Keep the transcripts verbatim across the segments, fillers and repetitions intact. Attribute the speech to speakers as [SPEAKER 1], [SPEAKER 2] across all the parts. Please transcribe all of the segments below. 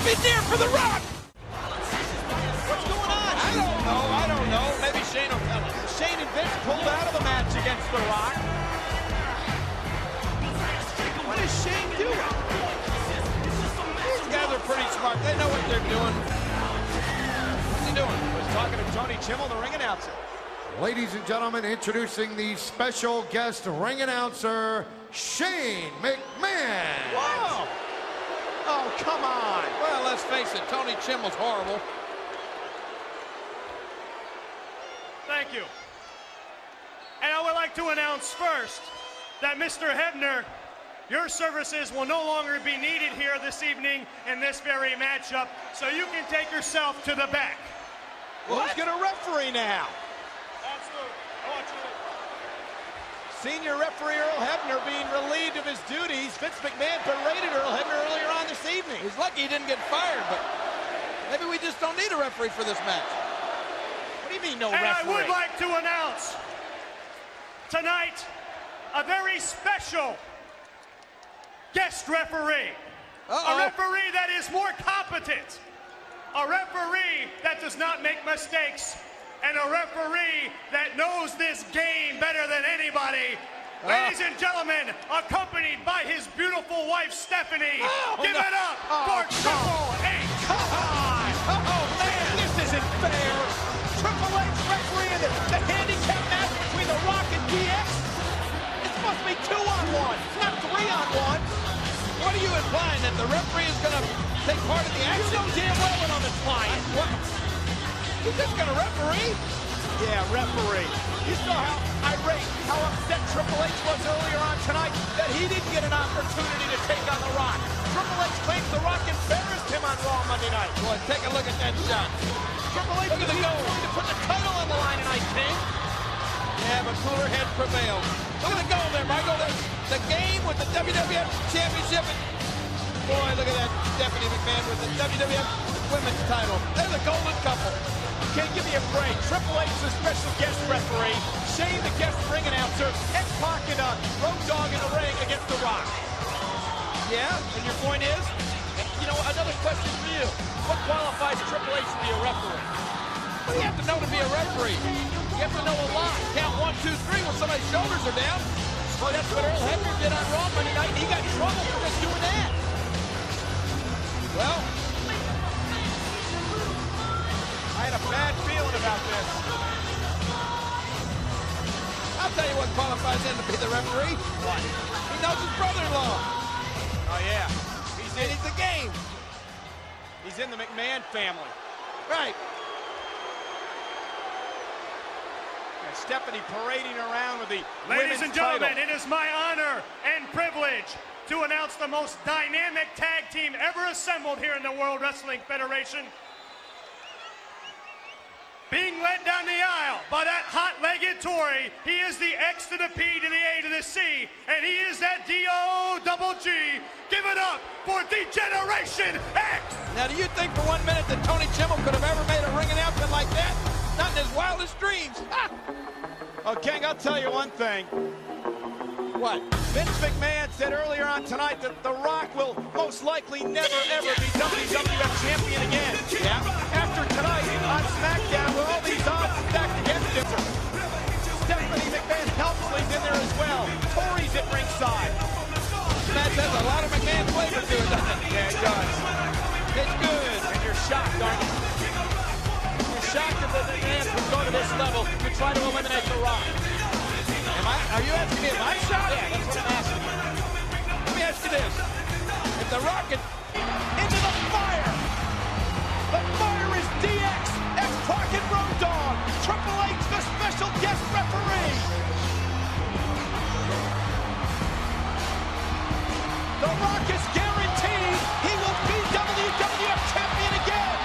[SPEAKER 1] champion near for the Rock.
[SPEAKER 2] What's going on?
[SPEAKER 3] I don't know, I don't know. Maybe Shane will tell us.
[SPEAKER 2] Shane and Vince pulled out of the match against The Rock. What is Shane doing?
[SPEAKER 3] These guys are pretty smart. They know what they're doing. What's he doing?
[SPEAKER 2] I was talking to Tony Chimmel, the ring announcer.
[SPEAKER 4] Ladies and gentlemen, introducing the special guest ring announcer, Shane McMahon.
[SPEAKER 2] Whoa! Oh, come on.
[SPEAKER 3] Well, let's face it, Tony Chimmel's horrible.
[SPEAKER 5] Thank you. And I would like to announce first that Mister Hebner, your services will no longer be needed here this evening in this very matchup, so you can take yourself to the back.
[SPEAKER 2] Well, who's going to referee now?
[SPEAKER 5] Absolutely. I want you to...
[SPEAKER 2] Senior referee Earl Hebner being relieved of his duties. Vince McMahon berated Earl Hebner earlier on this evening.
[SPEAKER 3] He's lucky he didn't get fired, but maybe we just don't need a referee for this match.
[SPEAKER 2] What do you mean, no
[SPEAKER 5] and
[SPEAKER 2] referee?
[SPEAKER 5] I would like to announce tonight a very special guest referee.
[SPEAKER 3] Uh-oh.
[SPEAKER 5] A referee that is more competent. A referee that does not make mistakes. And a referee that knows this game better than anybody.
[SPEAKER 3] Uh.
[SPEAKER 5] Ladies and gentlemen, accompanied by his beautiful wife, Stephanie.
[SPEAKER 2] Oh,
[SPEAKER 5] Give
[SPEAKER 2] no.
[SPEAKER 5] it up
[SPEAKER 2] Oh,
[SPEAKER 5] for Triple H.
[SPEAKER 2] Come on! Oh, man, this isn't fair. Triple H refereeing the, the handicap match between The Rock and D X. It's supposed to be two on one, not three on one.
[SPEAKER 3] What are you implying, that the referee is going to take part in the
[SPEAKER 2] You
[SPEAKER 3] action?
[SPEAKER 2] know damn well what I'm implying.
[SPEAKER 3] What? He's just going to referee?
[SPEAKER 2] Yeah, referee. You saw how irate, how upset Triple H was earlier on tonight that he didn't get an opportunity to take on The Rock. Triple H claims The Rock embarrassed him on Raw Monday night.
[SPEAKER 3] Boy, take a look at that shot.
[SPEAKER 2] Triple H
[SPEAKER 3] Look at
[SPEAKER 2] is
[SPEAKER 3] the goal.
[SPEAKER 2] going to put the title on the line tonight, King.
[SPEAKER 3] Yeah, but cooler heads prevail. Look at the goal there, Michael. The, the game with the W W F Championship. Boy, look at that Stephanie McMahon with the W W F Women's title. They're the golden couple.
[SPEAKER 2] Can't give me a break. Triple H is the special guest referee. Shane, the guest ring announcer. X-Pac and uh, Road Dogg in the ring against The Rock.
[SPEAKER 3] Yeah, and your point is?
[SPEAKER 2] You know, another question for you. What qualifies Triple H to be a referee?
[SPEAKER 3] Well, you have to know to be a referee. You have to know a lot. Count one, two, three when somebody's shoulders are down.
[SPEAKER 2] Well, that's what Earl Hebner did on Raw Monday night. He got in trouble for just doing that.
[SPEAKER 3] Well,
[SPEAKER 2] I had a bad feeling about this.
[SPEAKER 3] I'll tell you what qualifies him to be the referee.
[SPEAKER 2] What?
[SPEAKER 3] He knows his brother-in-law.
[SPEAKER 2] Oh, yeah. He's
[SPEAKER 3] And
[SPEAKER 2] in,
[SPEAKER 3] he's the game.
[SPEAKER 2] he's in the McMahon family.
[SPEAKER 3] Right.
[SPEAKER 2] And Stephanie parading around with the
[SPEAKER 5] Ladies
[SPEAKER 2] women's
[SPEAKER 5] and gentlemen,
[SPEAKER 2] title.
[SPEAKER 5] it is my honor and privilege to announce the most dynamic tag team ever assembled here in the World Wrestling Federation. Being led down the aisle by that hot-legged Tori, he is the X to the P to the A to the C, and he is that D O double G. Give it up for D-Generation X!
[SPEAKER 3] Now, do you think for one minute that Tony Chimmel could have ever made a ring announcement like that? Not in his wildest dreams. Ha!
[SPEAKER 2] Oh, King, I'll tell you one thing.
[SPEAKER 3] What?
[SPEAKER 2] Vince McMahon said earlier on tonight that The Rock will most likely never, ever be W W F champion again.
[SPEAKER 3] Yeah.
[SPEAKER 2] After tonight on Smackdown, with all these odds stacked against him, Stephanie McMahon-Helmsley's in there as well. Tori's at ringside.
[SPEAKER 3] This match has a lot of McMahon flavor to it, doesn't it?
[SPEAKER 2] Yeah, it does.
[SPEAKER 3] It's good.
[SPEAKER 2] And you're shocked, aren't you? You're shocked that the McMahon would go to this level to try to eliminate The Rock.
[SPEAKER 3] Am I, are you asking me if I'm shocked?
[SPEAKER 2] Yeah, that's what I'm asking.
[SPEAKER 3] Let me ask you this. If The Rock had...
[SPEAKER 2] Into the fire! The fire is D X, X-Pac and Road Dogg. Triple H, the special guest referee. The Rock is guaranteed he will be W W F champion again.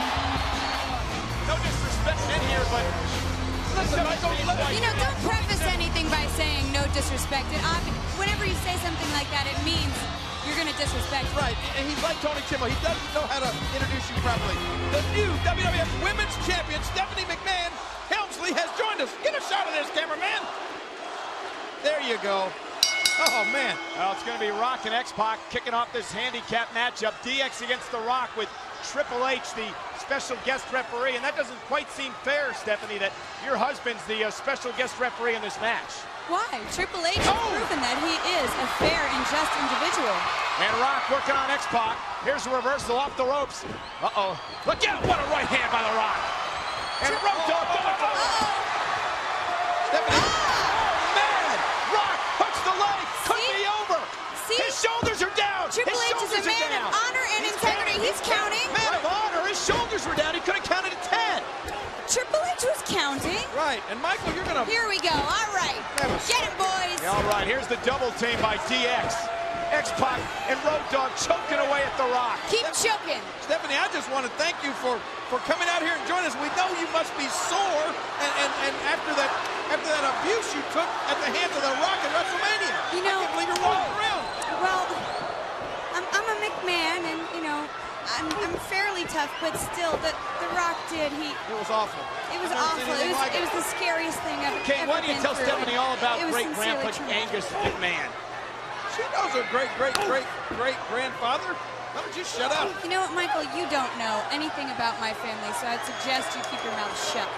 [SPEAKER 2] No disrespect in here, but
[SPEAKER 3] Listen, Michael, let
[SPEAKER 6] You know, don't preface anything by saying no disrespect. It, whenever you say something like that, it means you're going to disrespect him.
[SPEAKER 3] Right, and he's like Tony Chimmel. He doesn't know how to introduce you properly. The new W W F Women's Champion, Stephanie McMahon-Helmsley, has joined us. Get a shot of this, cameraman. There you go. Oh, man.
[SPEAKER 2] Well, it's going to be Rock and X-Pac kicking off this handicap matchup. D X against The Rock with Triple H, the special guest referee. And that doesn't quite seem fair, Stephanie, that your husband's the uh, special guest referee in this match.
[SPEAKER 6] Why? Triple H has
[SPEAKER 2] Oh!
[SPEAKER 6] proven that he is a fair and just individual.
[SPEAKER 2] And Rock working on X-Pac. Here's a reversal off the ropes. Uh-oh. Look out, what a right hand by The Rock. And
[SPEAKER 6] Tri-
[SPEAKER 2] Road Dogg going for it.
[SPEAKER 3] Stephanie.
[SPEAKER 2] Oh, man! Rock hooks the leg. Could
[SPEAKER 6] See?
[SPEAKER 2] be over.
[SPEAKER 6] See?
[SPEAKER 2] His shoulders are down.
[SPEAKER 6] Triple
[SPEAKER 2] His
[SPEAKER 6] H is a
[SPEAKER 2] shoulders are
[SPEAKER 6] man
[SPEAKER 2] down.
[SPEAKER 6] of honor and
[SPEAKER 2] He's
[SPEAKER 6] integrity.
[SPEAKER 2] counting.
[SPEAKER 6] He's counting.
[SPEAKER 2] Man of honor. His shoulders were down. He could have counted to ten.
[SPEAKER 6] Triple H was counting.
[SPEAKER 3] Right. And Michael, you're going to...
[SPEAKER 6] Here we go. All right.
[SPEAKER 3] That was-
[SPEAKER 6] Get it, boys.
[SPEAKER 2] All right, here's the double team by D X. X-Pac and Road Dogg choking away at The Rock.
[SPEAKER 6] Keep choking.
[SPEAKER 3] Stephanie, I just want to thank you for, for coming out here and joining us. We know you must be sore, and, and, and after that after that abuse you took at the hands of The Rock at WrestleMania.
[SPEAKER 6] You know-
[SPEAKER 3] I can't believe you're walking around.
[SPEAKER 6] Well, I'm, I'm a McMahon, and, you know, I'm, I'm fairly tough, but still, the, the Rock did, he...
[SPEAKER 3] It was awful.
[SPEAKER 6] It was
[SPEAKER 3] I've never seen
[SPEAKER 6] awful. It
[SPEAKER 3] anything
[SPEAKER 6] was,
[SPEAKER 3] like
[SPEAKER 6] it was the scariest thing I've
[SPEAKER 2] Okay,
[SPEAKER 6] ever
[SPEAKER 2] why don't you
[SPEAKER 6] been
[SPEAKER 2] tell
[SPEAKER 6] through.
[SPEAKER 2] Stephanie all about
[SPEAKER 6] It was
[SPEAKER 2] great
[SPEAKER 6] sincerely
[SPEAKER 2] grandpa
[SPEAKER 6] traumatic.
[SPEAKER 2] Angus McMahon?
[SPEAKER 3] She knows her great, great, great, great grandfather. Why don't you shut up?
[SPEAKER 6] You know what, Michael? You don't know anything about my family, so I'd suggest you keep your mouth shut.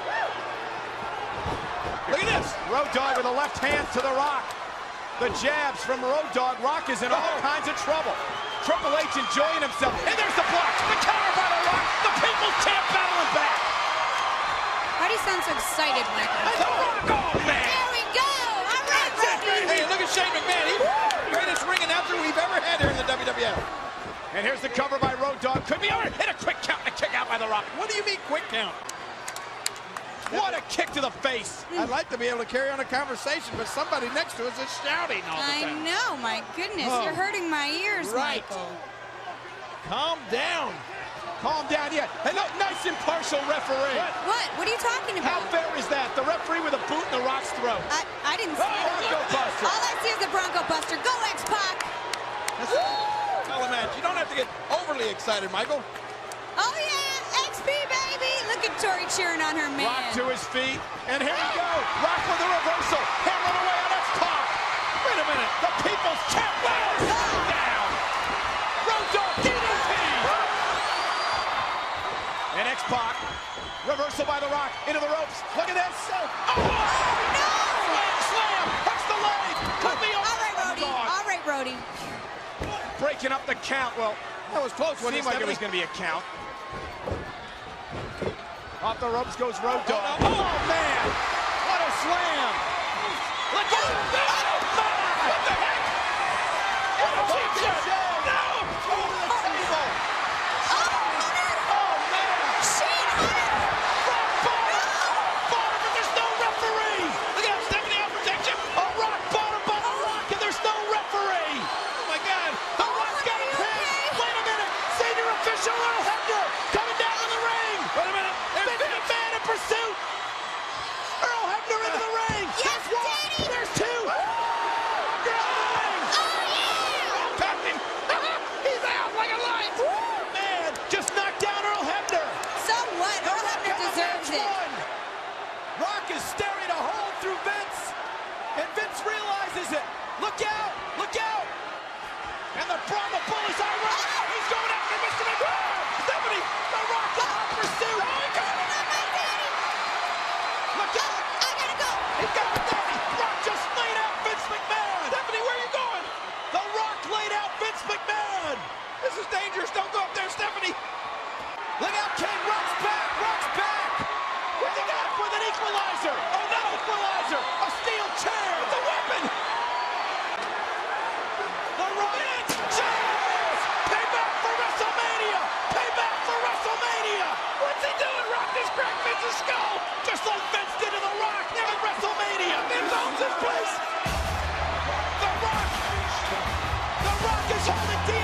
[SPEAKER 2] Look at this. Road Dogg with a left hand to The Rock. The jabs from Road Dogg. Rock is in all kinds of trouble. Triple H enjoying himself. And there's the block. The counter by The Rock. The people's champ battling back.
[SPEAKER 6] Why do you sound so excited, Michael?
[SPEAKER 2] And The Rock, oh man.
[SPEAKER 6] There we go! All right, Brody!
[SPEAKER 3] Hey, look at Shane McMahon. He's the greatest ring announcer we've ever had here in the W W F.
[SPEAKER 2] And here's the cover by Road Dogg. Could be over. And a quick count and a kick out by The Rock.
[SPEAKER 3] What do you mean quick count?
[SPEAKER 2] What a kick to the face.
[SPEAKER 3] I'd like to be able to carry on a conversation, but somebody next to us is shouting all the
[SPEAKER 6] I
[SPEAKER 3] time.
[SPEAKER 6] know, my goodness.
[SPEAKER 3] Oh.
[SPEAKER 6] You're hurting my ears,
[SPEAKER 3] Right.
[SPEAKER 6] Michael.
[SPEAKER 3] Calm down.
[SPEAKER 2] Calm down, yeah. Hey, look, nice impartial referee.
[SPEAKER 6] What? What are you talking
[SPEAKER 2] How
[SPEAKER 6] about?
[SPEAKER 2] fair is that? The referee with a boot in The Rock's throat.
[SPEAKER 6] I, I didn't see
[SPEAKER 2] Oh,
[SPEAKER 6] it.
[SPEAKER 2] Bronco Buster.
[SPEAKER 6] All I see is the Bronco Buster. Go, X-Pac!
[SPEAKER 3] That's a match. You don't have to get overly excited, Michael.
[SPEAKER 6] Oh, yeah! X P, baby! Look at Tori cheering on her man.
[SPEAKER 2] Rock to his feet, and here we go. Rock with a reversal, hammering away on X-Pac. Wait a minute, the people's champ lands down. Road Dogg D D T. And X-Pac, reversal by The Rock, into the ropes. Look at this. Oh, oh no! Slam, slam, hooks the leg. Could be over.
[SPEAKER 6] All right, Brody.
[SPEAKER 2] Dogg.
[SPEAKER 6] All right, Brody.
[SPEAKER 2] Breaking up the count. Well,
[SPEAKER 3] That was close.
[SPEAKER 2] seemed like it was going to be a count. Off the ropes goes Road Dogg.
[SPEAKER 3] Oh, no.
[SPEAKER 2] Oh, man! What a slam! Look at it! Oh, my! What the heck? What a cheap shot! No! Over the table! Oh, man!
[SPEAKER 6] Shane Hunter!
[SPEAKER 2] Rock bottom! Bottom, but there's no referee!
[SPEAKER 3] Look at Stephanie out protection.
[SPEAKER 2] A rock bottom by The Rock, and there's no referee!
[SPEAKER 3] Oh, my God.
[SPEAKER 2] The Rock's got a pin! Wait a minute! Senior official Earl Hebner coming down to the ring!
[SPEAKER 3] Wait a minute. There's
[SPEAKER 2] Vince McMahon in pursuit! Earl Hebner into the ring!
[SPEAKER 6] Yes,
[SPEAKER 2] There's one!
[SPEAKER 6] Daddy!
[SPEAKER 2] There's two! They're out of the ring!
[SPEAKER 6] Oh, yeah!
[SPEAKER 3] tapped him. He's out like a lion.
[SPEAKER 2] Man, just knocked down Earl Hebner!
[SPEAKER 6] So what?
[SPEAKER 2] The
[SPEAKER 6] Earl
[SPEAKER 2] Rock
[SPEAKER 6] Hebner
[SPEAKER 2] has
[SPEAKER 6] deserves
[SPEAKER 2] match
[SPEAKER 6] it.
[SPEAKER 2] won. Rock is staring a hole through Vince, and Vince realizes it. Look out! Look out! And the Brahma Bull is on Rock. He's going after Mister McMahon. Stephanie, The Rock in hot pursuit. Look out!
[SPEAKER 6] I gotta go.
[SPEAKER 2] He got it, Stephanie. Rock just laid out Vince McMahon.
[SPEAKER 3] Stephanie, where are you going?
[SPEAKER 2] The Rock laid out Vince McMahon.
[SPEAKER 3] This is dangerous. Don't go up there, Stephanie.
[SPEAKER 2] Look out, Kane. Rock's back. Rock's back. Where's he got with an equalizer? Oh, no equalizer. A steel chair. It's a weapon. The Rock. Cheers. Payback for WrestleMania. Payback for WrestleMania. What's he doing? Rock just cracked Vince's skull. Just like Vince did to The Rock at WrestleMania. Vince owns his place. The Rock. The Rock is holding D